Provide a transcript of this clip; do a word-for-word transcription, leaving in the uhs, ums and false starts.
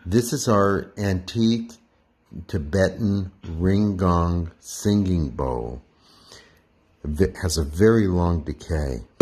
This is our antique Tibetan ring gong singing bowl. It has a very long decay.